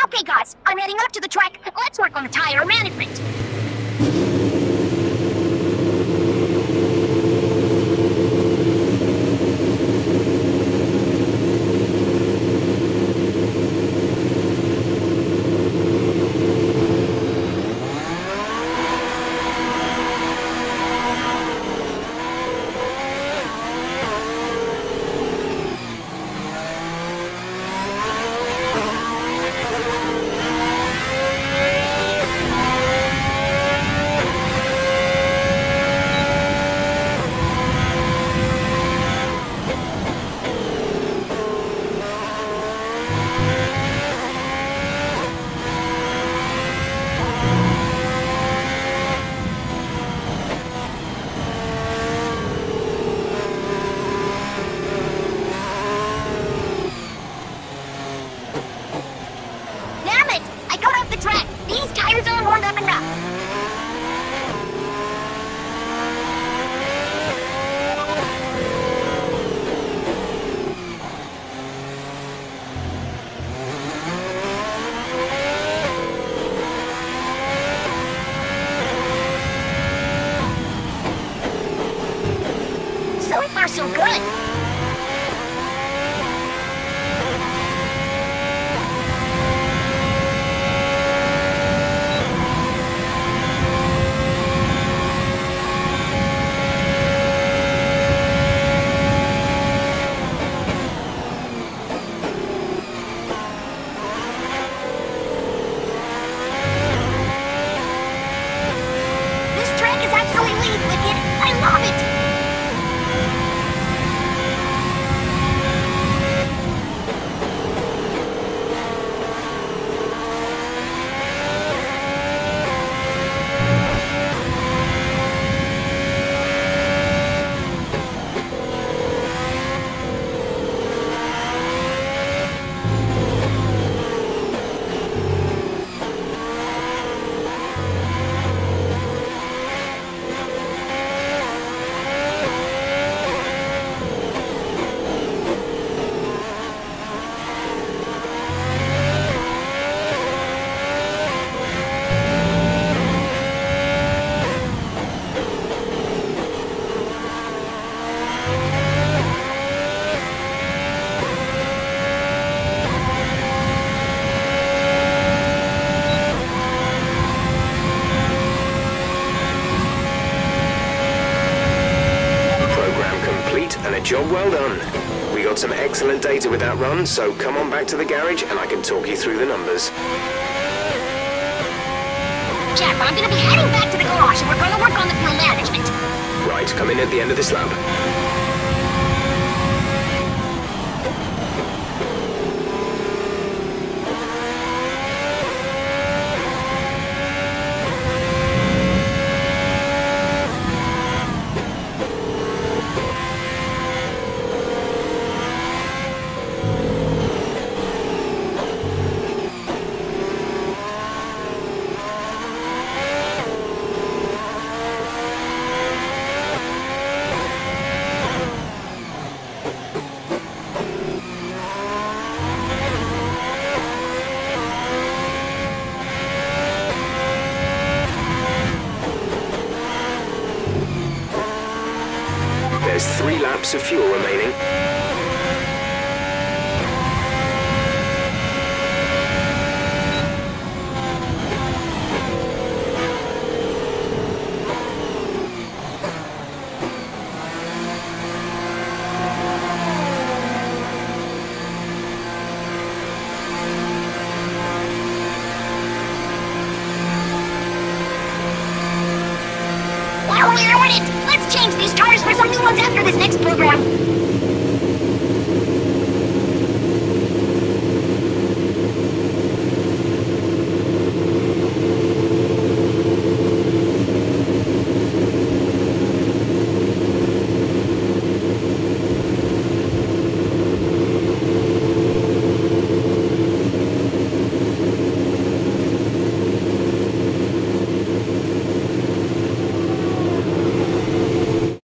Okay, guys, I'm heading up to the track. Let's work on the tire management. So good. This track is absolutely wicked. I love it. And a job well done. We got some excellent data with that run, so come on back to the garage and I can talk you through the numbers. Jeff, I'm gonna be heading back to the garage and we're gonna work on the fuel management. Right, come in at the end of this lap. There's 3 laps of fuel remaining. Well, we're on it! Let's change these tires for some new ones after this next program.